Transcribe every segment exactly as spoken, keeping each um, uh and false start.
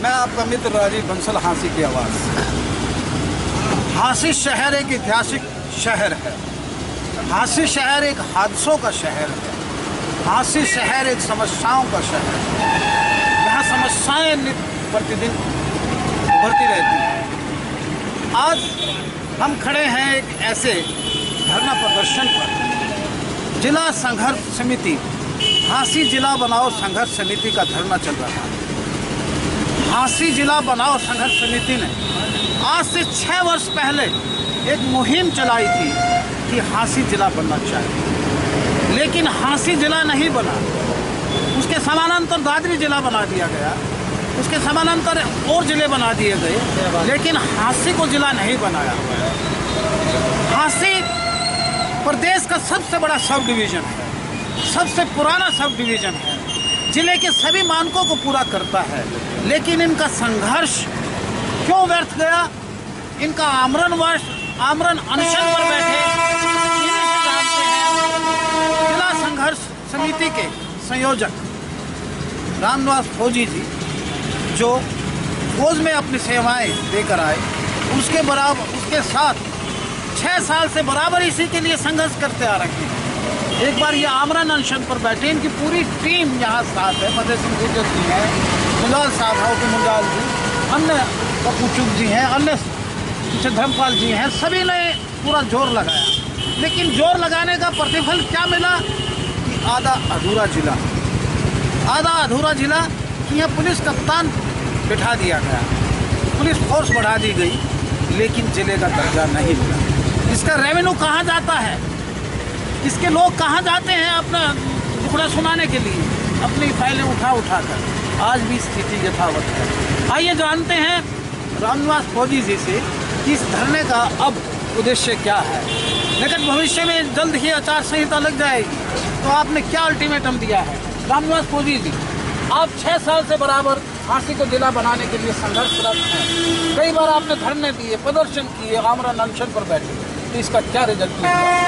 मैं आपका मित्र राजीव बंसल, हाँसी की आवाज़। हाँसी शहर एक ऐतिहासिक शहर है। हाँसी शहर एक हादसों का शहर है। हाँसी शहर एक समस्याओं का शहर है। यहाँ समस्याएं नित्य प्रतिदिन उभरती रहती हैं। आज हम खड़े हैं एक ऐसे धरना प्रदर्शन पर। जिला संघर्ष समिति, हाँसी जिला बनाओ संघर्ष समिति का धरना चल रहा है। हाँसी जिला बनाओ संघर्ष समिति ने आज से छः वर्ष पहले एक मुहिम चलाई थी कि हाँसी जिला बनना चाहिए, लेकिन हाँसी जिला नहीं बना। उसके समानांतर दादरी जिला बना दिया गया, उसके समानांतर और जिले बना दिए गए, लेकिन हाँसी को जिला नहीं बनाया। हाँसी प्रदेश का सबसे बड़ा सब डिवीज़न है, सबसे पुराना सब डिवीज़न है, जिले के सभी मानकों को पूरा करता है, लेकिन इनका संघर्ष क्यों व्यर्थ गया? इनका आमरण वर्ष आमरण अनशन पर बैठे जानते हैं। जिला संघर्ष समिति के संयोजक रामनिवास फौजी जी, जो फौज में अपनी सेवाएं देकर आए, उसके बराबर उसके साथ छः साल से बराबर इसी के लिए संघर्ष करते आ रहे हैं। एक बार ये आमरण अनशन पर बैठे, इनकी पूरी टीम यहाँ साथ है। मदर सिंह गुर्जर जी हैं, मुलाल साहब हो के मुलाल जी, अन्य पप्पू चुग जी हैं, अन्य धर्मपाल जी हैं, सभी ने पूरा जोर लगाया। लेकिन जोर लगाने का प्रतिफल क्या मिला कि आधा अधूरा जिला, आधा अधूरा जिला कि यहाँ पुलिस कप्तान बिठा दिया गया, पुलिस फोर्स बढ़ा दी गई, लेकिन जिले का दर्जा नहीं मिला। इसका रेवेन्यू कहाँ जाता है? इसके लोग कहाँ जाते हैं अपना टुकड़ा सुनाने के लिए, अपनी फाइलें उठा उठा कर? आज भी स्थिति यथावत है। आइए जानते हैं रामनिवास फौजी जी से कि इस धरने का अब उद्देश्य क्या है। निकट भविष्य में जल्द ही आचार संहिता लग जाएगी, तो आपने क्या अल्टीमेटम दिया है? रामनिवास फौजी जी, आप छः साल से बराबर हाँसी को जिला बनाने के लिए संघर्षरत हैं। कई बार आपने धरने दिए, प्रदर्शन किए, आमरण अनशन पर बैठे, तो इसका क्या रिजल्ट निकला?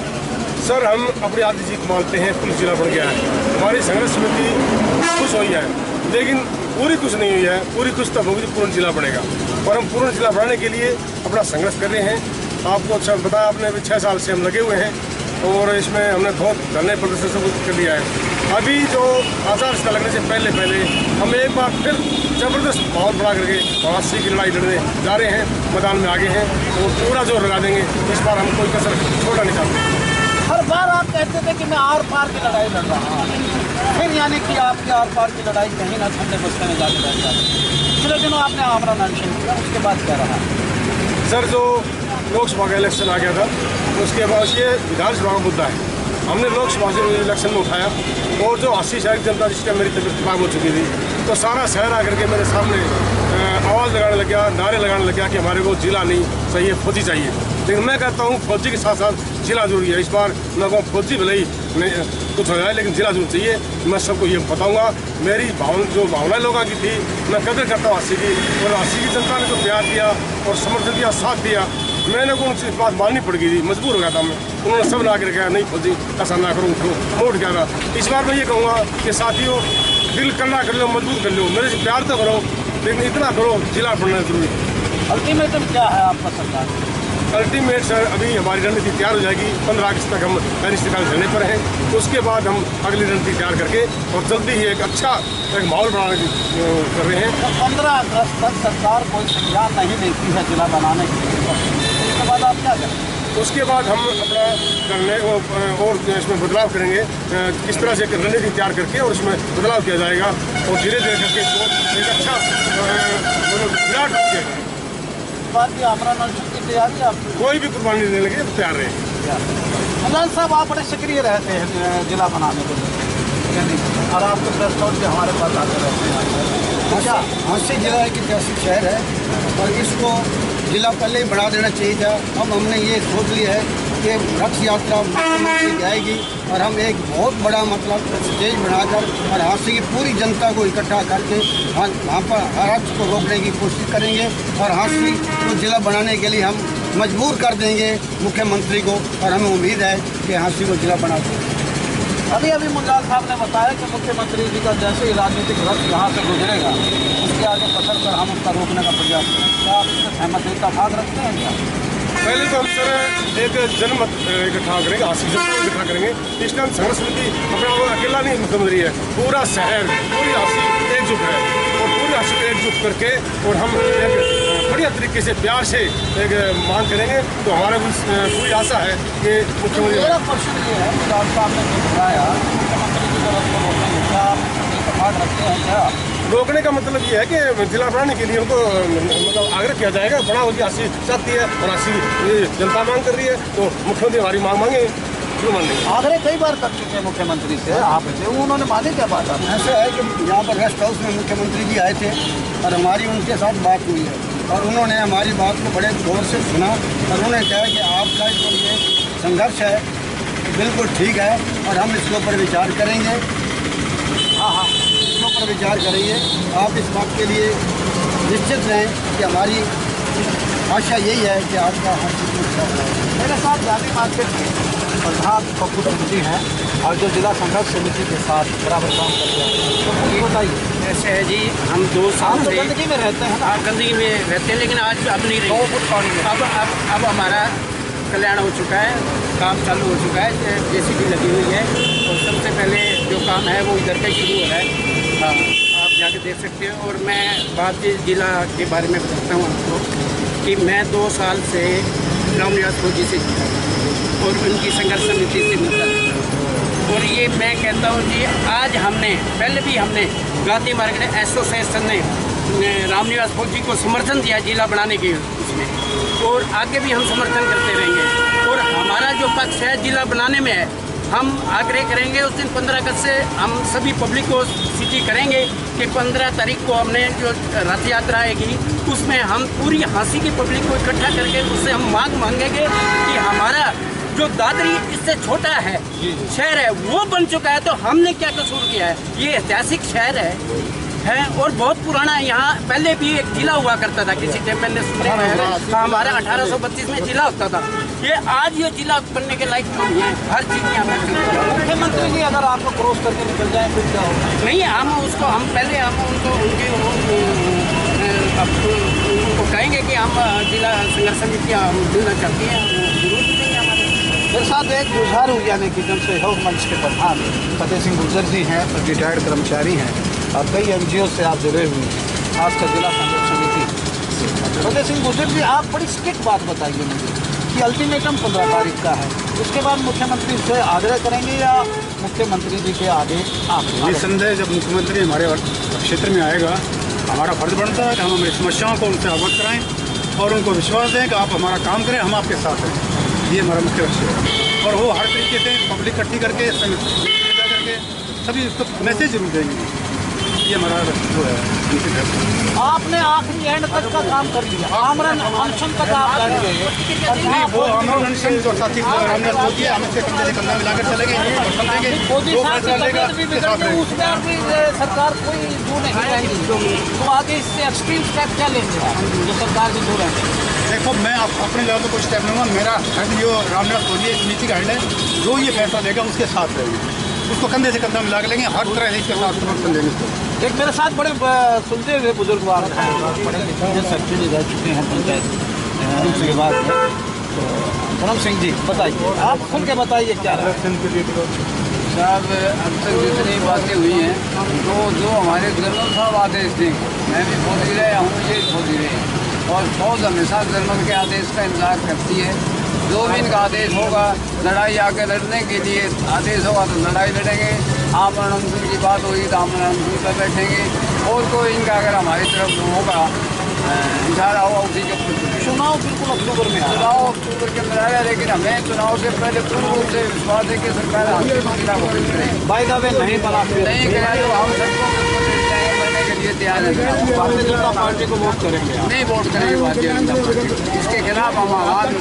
सर, हम अपनी आधी जीत मानते हैं, पुलिस जिला बन गया है। हमारी संघर्ष समिति खुश हुई है, लेकिन पूरी खुश नहीं हुई है। पूरी खुश तब होगी पूर्ण जिला बनेगा, और हम पूर्ण जिला बनाने के लिए अपना संघर्ष कर रहे हैं। आपको अच्छा बताया आपने, अभी छः साल से हम लगे हुए हैं, और इसमें हमने बहुत धरने प्रदर्शन सब कुछ कर दिया है। अभी जो आचार संहिता लगने से पहले पहले हम एक बार फिर जबरदस्त माहौल बना करके हाँसी की लड़ाई लड़ने जा रहे हैं, मैदान में आगे हैं, तो पूरा जोर लगा देंगे। इस बार हम कोई कसर छोड़ना नहीं चाहते। हर बार आप कहते थे कि मैं आर पार की लड़ाई लड़ रहा हूँ, फिर यानी कि आपकी आर पार की लड़ाई कहीं ना ठंडे बस्ते में जाके बैठ जाती। पिछले दिनों आपने आमरण अनशन किया, उसके बाद क्या रहा? सर, जो लोकसभा का इलेक्शन आ गया था, उसके बाद ये विधानसभा का मुद्दा है, हमने लोकसभा से इलेक्शन में उठाया, और जो अस्सी शहर की जनता जिसका मेरी तबीयत खराब हो चुकी थी, तो सारा शहर आकर के मेरे सामने आवाज़ लगाने लग गया, नारे लगाने लग गया कि हमारे को जिला नहीं चाहिए, फौजी चाहिए। लेकिन मैं कहता हूँ फौजी के साथ साथ जिला जरूरी है। इस बार मैं कहूँ फौजी भले ही नहीं कुछ हो जाए, लेकिन जिला जरूर चाहिए। मैं सबको ये बताऊँगा, मेरी भावना जो भावना लोगों की थी, मैं कदर करता हूँ अस्सी की, और अस्सी की जनता ने जो प्यार दिया और समर्थन दिया, साथ दिया, मैंने को उनसे बात माननी पड़ गई थी, मजबूर हो गया था मैं। उन्होंने सब ला कर कहा नहीं फौजी ऐसा ना करो, उठो, मोट गया था। इस बार मैं ये कहूँगा कि साथियों, दिल करना कर लो, मजबूत कर लो, मेरे से प्यार तो करो, लेकिन इतना करो, जिला बनना जरूरी है। अल्टीमेटम क्या है आपका सरकार? अल्टीमेट सर, अभी हमारी रणनीति तैयार हो जाएगी। पंद्रह अगस्त तक हम अनिश्चितकाल धरने पर हैं, उसके बाद हम अगली रणनीति तैयार करके और जल्दी ही एक अच्छा एक माहौल बनाने की कर रहे हैं। तो पंद्रह अगस्त तक सरकार कोई संज्ञान नहीं लेती है जिला बनाने के लिए, उसके बाद आप क्या करें? उसके बाद हम अपना करने और इसमें बदलाव करेंगे, किस तरह से रणनीति तैयार करके और उसमें बदलाव किया जाएगा, और धीरे धीरे करके इसको एक अच्छा विराट रूप दिया जाएगा। बाकी आमरण अनशन की तैयारी आप कोई भी कुर्बानी देने लगे तो तैयार रहे। मुलाल साहब, आप बड़े सक्रिय रहते हैं जिला बनाने के लिए, और आपके प्रेस नोट भी हमारे पास आते रहते हैं। अच्छा, हाँसी जिला एक ऐतिहासिक शहर है, और इसको जिला पहले ही बढ़ा देना चाहिए था। अब हमने ये सोच लिया है कि रथ यात्रा मुख्यमंत्री जाएगी, और हम एक बहुत बड़ा मतलब स्टेज बनाकर और हाँसी की पूरी जनता को इकट्ठा करके वहाँ पर रथ को रोकने की कोशिश करेंगे, और हाँसी को जिला बनाने के लिए हम मजबूर कर देंगे मुख्यमंत्री को, और हमें उम्मीद है कि हाँसी को जिला बना देंगे। अभी अभी मुलाल साहब ने बताया कि मुख्यमंत्री जी का जैसे ही राजनीतिक रथ यहाँ से गुजरेगा, उसके आगे पकड़ कर हम उसका रोकने का प्रयास करें। क्या आप इससे सहमत हैं, इत्तेफाक रखते हैं क्या? पहले तो हम सर एक जनमत इकट्ठा करेंगे, हासिल जनता को इकट्ठा करेंगे। इस टाइम संघर्ष समिति अपना वो अकेला नहीं मुख्यमंत्री है, पूरा शहर पूरी हासिल एकजुट है और पूरी हासिल एकजुट करके और हम एक बढ़िया तरीके से प्यार से एक मांग करेंगे। तो हमारा पूरी आशा है कि मुख्यमंत्री। मेरा प्रश्न ये है कि आपका आपने जो बताया मुख्यमंत्री की तरफ से रोकेंगे, क्या आप इत्तेफाक रखते हैं क्या? रोकने का मतलब ये है कि जिला बनाने के लिए उनको मतलब आग्रह किया जाएगा। बड़ा उनकी हासिल चाहती है और हासिल जनता मांग कर रही है, तो मुख्यमंत्री हमारी मांग मांगे क्यों मान लेंगे। आग्रह कई बार कर चुके हैं मुख्यमंत्री से, आपसे उन्होंने माने क्या बात? ऐसा है कि यहाँ पर रेस्ट हाउस में मुख्यमंत्री जी आए थे और हमारी उनके साथ बात हुई है और उन्होंने हमारी बात को बड़े गौर से सुना और उन्होंने कहा कि आपका जो ये संघर्ष है बिल्कुल ठीक है और हम इसके ऊपर विचार करेंगे। हाँ हाँ इसके ऊपर विचार करेंगे। आप इस बात के लिए निश्चित रहें कि हमारी आशा यही है कि आपका हर चीज़ में अच्छा हो। मेरे साथ गांधी मार्केट के प्रधान पप्पू जी हैं और जो जिला संघर्ष समिति के साथ बराबर काम करते हैं, तो कुछ बताइए। ऐसे है जी, हम दो साल आप तो से गंदगी में रहते हैं ना? हाँ, गंदगी में रहते हैं, लेकिन आज अब नहीं दो रही। फुट पानी में अब अब अब हमारा कल्याण हो चुका है, काम चालू हो चुका है, जेसीबी लगी हुई है और सबसे पहले जो काम है वो इधर का ही शुरू हो रहा है। हाँ, आप जाके देख सकते हो। और मैं बात इस जिला के बारे में बताता हूँ आपको कि मैं दो साल से रामनिवास फौजी से जुड़ा हूँ और उनकी संघर्ष समिति से मिलता। और ये मैं कहता हूँ जी, आज हमने पहले भी हमने गांधी मार्केट एसोसिएशन ने रामनिवास फौजी को समर्थन दिया जिला बनाने के उसमें, और आगे भी हम समर्थन करते रहेंगे। और हमारा जो पक्ष है जिला बनाने में है, हम आग्रह करेंगे उस दिन पंद्रह अगस्त से हम सभी पब्लिक को सिटी करेंगे कि पंद्रह तारीख को हमने जो रथ यात्रा आएगी उसमें हम पूरी हाँसी की पब्लिक को इकट्ठा करके उससे हम मांग मांगेंगे कि हमारा जो दादरी इससे छोटा है शहर है वो बन चुका है, तो हमने क्या कसूर किया है? ये ऐतिहासिक शहर है है और बहुत पुराना है। यहाँ पहले भी एक जिला हुआ करता था, किसी टाइम मैंने सुना है हमारा अठारह सौ बत्तीस में जिला होता था। ये आज ये जिला बनने के लायक नहीं है, हर चीज़ यहाँ पर। मुख्यमंत्री जी अगर आपको क्रॉस करके निकल जाए फिर क्या होगा? नहीं, हम उसको हम पहले हम उनको उनके उनको कहेंगे कि हम जिला संघर्ष समिति हम जुड़ना चाहते हैं, जरूर देंगे हमारे। मेरे साथ एक जुझारू यानी कि जन सहयोग मंच के प्रधान फतेह सिंह गुर्जर जी हैं, रिटायर्ड कर्मचारी हैं और कई एनजीओ से आप जुड़े हुए हैं, खासकर जिला संघर्ष समिति। फतेह सिंह गुर्जर जी, आप बड़ी स्ट्रिक्ट बात बताइए मुझे कि अल्टीमेटम पंद्रह तारीख का है, उसके बाद मुख्यमंत्री से आग्रह करेंगे या मुख्यमंत्री जी के आगे आप? निसंदेह जब मुख्यमंत्री हमारे क्षेत्र में आएगा, हमारा फर्ज बनता है कि हम हमारी समस्याओं को उनसे अवगत कराएं और उनको विश्वास दें कि आप हमारा काम करें, हम आपके साथ हैं। ये हमारा मुख्य लक्ष्य है और वो हर तरीके से पब्लिक इकट्ठी करके करके सभी उसको मैसेज जरूर देंगे। ये हमारा जो है अंतिम है। आपने आखिरी एंड तक का काम कर लिया, आमरण अनशन तक आप कर गए। नहीं, वो आमरण अनशन जो साथी रामनिवास फौजी है, हम इसके कंधे से कंधा मिलाकर चलेंगे, और समझेंगे जो फैसला लेगा उसके साथ रहेंगे। उसमें भी सरकार कोई जो नहीं रहेगी, तो आगे इससे एक्सट्रीम स्टेप क्या लेंगे जो सरकार भी जो रहेंगे? देखो, मैं आप अपने लेवल पर कुछ स्टेप लूँगा। मेरा हेड जो रामनिवास फौजी समिति का हेड है, जो ये फैसला लेगा उसके साथ रहेंगे, उसको कंधे से कंधा मिला के लेंगे, हर तरह से इसके साथ समर्थन देंगे इसको। एक मेरे साथ बड़े सुनते हुए बुजुर्ग वाले हैं, बड़े सेक्रेटरी रह चुके हैं पंचायत के बाद में, तो धर्म सिंह जी बताइए, आप खुल के बताइए क्या रहा? साहब, अब तक जितनी बातें हुई हैं तो जो हमारे जनरल साहब आदेश देंगे, मैं भी फौजी रहा हूँ, ये फौजी रहे, और फौज हमेशा जनरल के आदेश का इंतजार करती है। जो भी इनका आदेश होगा, लड़ाई आके लड़ने के लिए आदेश होगा तो लड़ाई लड़ेंगे, आमरण अनशन की बात होगी तो आमरण अनशन पर बैठेंगे, और कोई इनका अगर हमारी तरफ होगा इशारा होगा उसी के ऊपर। चुनाव बिल्कुल अक्टूबर में है, चुनाव अक्टूबर के अंदर आएगा, लेकिन हमें चुनाव से पहले पूर्ण रूप से विश्वास है कि सरकार जिला को करेगी। बाय द वे नहीं बना नहीं करें तो हम सबको करने के लिए तैयार है। भारतीय जनता पार्टी को वोट करेंगे? नहीं वोट करेंगे भारतीय जनता पार्टी, इसके खिलाफ हम आवाज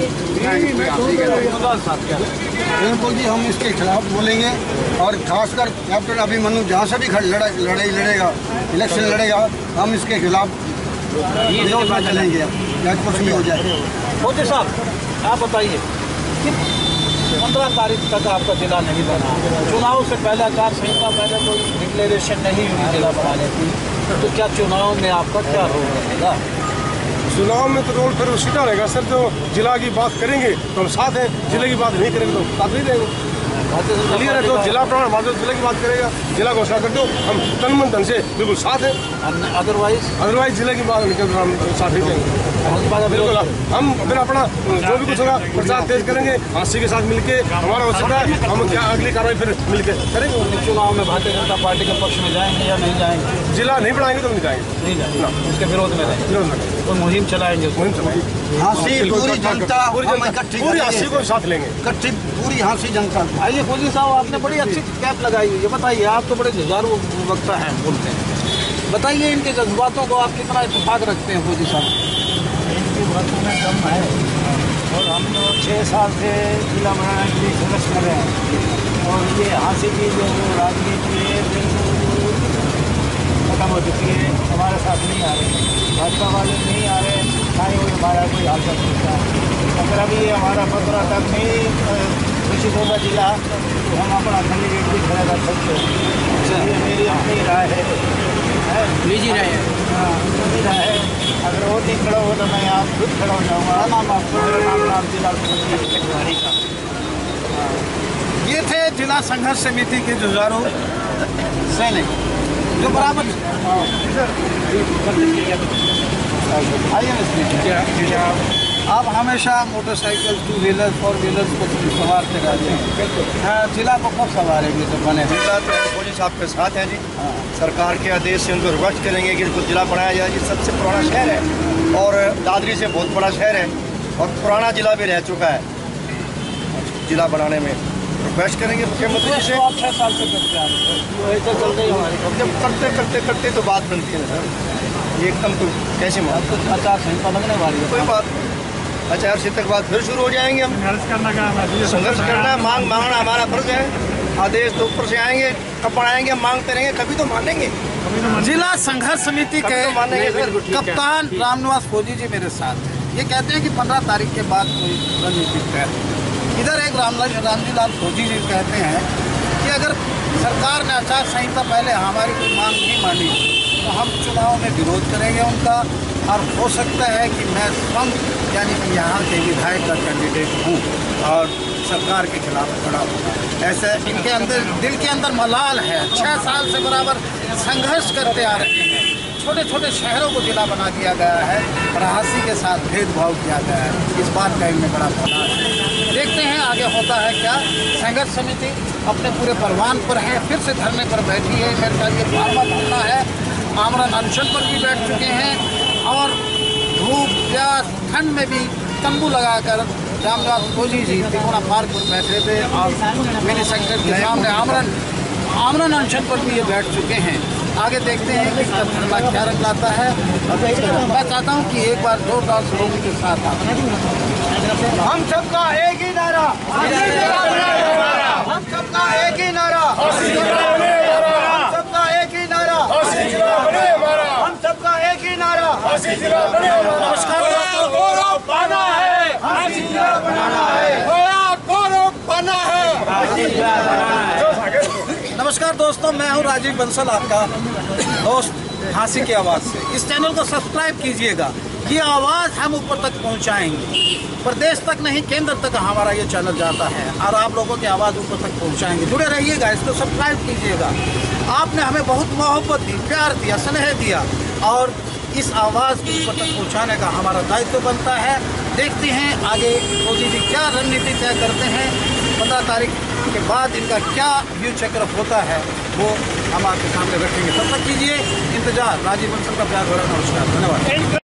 बिल्कुल जी, हम इसके खिलाफ बोलेंगे और खासकर कैप्टन अभिमन्यु जहाँ से भी लड़ाई लड़ाई लड़ेगा, इलेक्शन लड़ेगा, हम इसके खिलाफ विरोध में चलेंगे, या कुछ भी हो जाए। फौजी साहब, आप बताइए कि पंद्रह तारीख तक आपका जिला नहीं बना, चुनाव से पहले आचार संहिता पहले कोई डिक्लेरेशन नहीं हुई जिला बनाने की, तो क्या चुनाव में आपका क्या रोल रहेगा? चुनाव में तो रोल फिर सीधा रहेगा सर। जो जिला की बात करेंगे तो हम साथ हैं, जिले की बात नहीं करेंगे तो साथ नहीं रहेंगे। क्लियर है? तो जिला प्रधान हमारे जिले की बात करेगा, जिला घोषणा कर दो, हम तन मन धन से बिल्कुल साथ हैं। अदरवाइज अदरवाइज जिले की बात निकल हम साथ नहीं देंगे बिल्कुल। हम फिर अपना जो भी कुछ होगा प्रचार तेज करेंगे, हांसी के साथ मिलके हमारा हो सकता है हम क्या अगली कार्रवाई फिर मिलके करेंगे। चुनाव में भारतीय जनता पार्टी के पक्ष में जाएंगे या नहीं जाएंगे? जिला नहीं बढ़ाएंगे तो नहीं जाएंगे, नहीं जाएंगे, उसके विरोध में रहेंगे, विरोध में तो मुहिम चलाएंगे। मुहिम चलाएंगे, हाँसी पूरी जनता पूरी हम जनता इकट्ठी पूरी करेंगे। हांसी को साथ लेंगे, इकट्ठी पूरी हाँसी जनता। आइए फौजी साहब, आपने बड़ी अच्छी कैप लगाई हुई है, बताइए, आप तो बड़े जुझारू वक्ता हैं, बोलते हैं, बताइए इनके जज्बातों को आप कितना इत्तेफाक रखते हैं फौजी साहब? इनकी बातों में दम है और हम लोग छः साल से जिला बनाने के लिए संघर्ष कर रहे हैं और ये हाँसी की जो राजनीति है बिल्कुल खत्म हो चुकी है, हमारे साथ नहीं आ रहे, भाजपा वाले नहीं आ रहे, ना ही वो हमारा कोई हाल कर सकता है। अगर अभी ये हमारा पंद्रह तक नहीं घोषित होगा जिला तो हम अपना कैंडिडेट भी खड़ा कर सकते हैं। ये मेरी अपनी राय है, निजी राय है। हाँ निजी राय है। अगर वो नहीं खड़ा हो तो मैं यहाँ खुद खड़ा हो जाऊँगा। नाम आपको मेरा नाम नाम जिला तिवारी का। ये थे जिला संघर्ष समिति के जुझारू सैनिक जो बराबर आइए। आप हमेशा motorcycle, two wheeler, four wheeler को संवारते रहते हैं, हाँ, जिला को कब संवारेंगे जब बने? जिला तो फौजी साहब के साथ हैं जी। सरकार के आदेश से उनको रिक्वेस्ट करेंगे कि इनको जिला बनाया जाए। ये सबसे पुराना शहर है और दादरी से बहुत बड़ा शहर है और पुराना जिला भी रह चुका है। जिला बनाने में रिक्वेस्ट करेंगे मुख्यमंत्री जी से। छः साल से करते हैं, ऐसा चल रही हमारी जब करते करते करते तो बात बनती है सर, ये एकदम तो कैसे मान तो आचार संहिता लगने वाली है। कोई बात आचार संहिता के बाद फिर शुरू हो जाएंगे। हम संघर्ष करना का संघर्ष करना है, मांग मांगना हमारा फर्ज है। आदेश तो ऊपर से आएंगे, कब बढ़ाएंगे, हम मांगते रहेंगे, कभी तो मानेंगे। जिला संघर्ष समिति के कभी तो मानेंगे सर। कप्तान रामनिवास फौजी जी मेरे साथ हैं। ये कहते हैं कि पंद्रह तारीख के बाद कोई रणनीति तय। इधर एक रामलाल रामजी लाल फौजी जी कहते हैं कि अगर सरकार ने आचार संहिता पहले हमारी कोई मांग नहीं मानी तो हम चुनाव में विरोध करेंगे उनका, और हो सकता है कि मैं स्वयं यानी कि यहाँ के विधायक का कैंडिडेट हूँ और सरकार के खिलाफ खड़ा हूँ। ऐसे इनके अंदर दिल के अंदर मलाल है। छः साल से बराबर संघर्ष करते आ रहे हैं। छोटे छोटे शहरों को जिला बना दिया गया है और हाँसी के साथ भेदभाव किया गया है। इस बात का इनमें बड़ा मलाल है। देखते हैं आगे होता है क्या। संघर्ष समिति अपने पूरे परवान पर है, फिर से धरने पर बैठी है। मेरे ख्याल ये बारहवां धरना है। आमरण अनशन पर भी बैठ चुके हैं और धूप प्यास ठंड में भी तंबू लगाकर रामनिवास फौजी जी तिकोना पार्क पर बैठे थे और मिनी सेक्रेटरी के सामने आमरण आमरण अनशन पर भी ये बैठ चुके हैं। आगे देखते हैं कि इसका धरना क्या रंग लाता है। मैं चाहता हूँ कि एक बार जोरदार से लोगों के साथ हम सबका एक ही नारा, हम सबका एक ही नारा, हम सबका एक ही नारा, हम सबका एक ही नारा। नमस्कार दोस्तों, गौरव पाना है, बनाना है, गौरव पाना है। नमस्कार दोस्तों, मैं हूं राजीव बंसल, आपका दोस्त हाँसी की आवाज़ से। इस चैनल को सब्सक्राइब कीजिएगा। ये आवाज़ हम ऊपर तक पहुंचाएंगे, प्रदेश तक नहीं केंद्र तक हमारा ये चैनल जाता है और आप लोगों की आवाज़ ऊपर तक पहुंचाएंगे। जुड़े रहिएगा, इसको सब्सक्राइब कीजिएगा। आपने हमें बहुत मोहब्बत दी, प्यार दिया, स्नेह दिया और इस आवाज़ को ऊपर तक पहुँचाने का हमारा दायित्व बनता है। देखते हैं आगे मोदी जी क्या रणनीति तय करते हैं। पंद्रह तारीख के बाद इनका क्या व्यू चक्र होता है वो हम आपके सामने रखेंगे। तब तक कीजिए इंतजार। राजीव बंसल का प्यार भरा नमस्कार, धन्यवाद।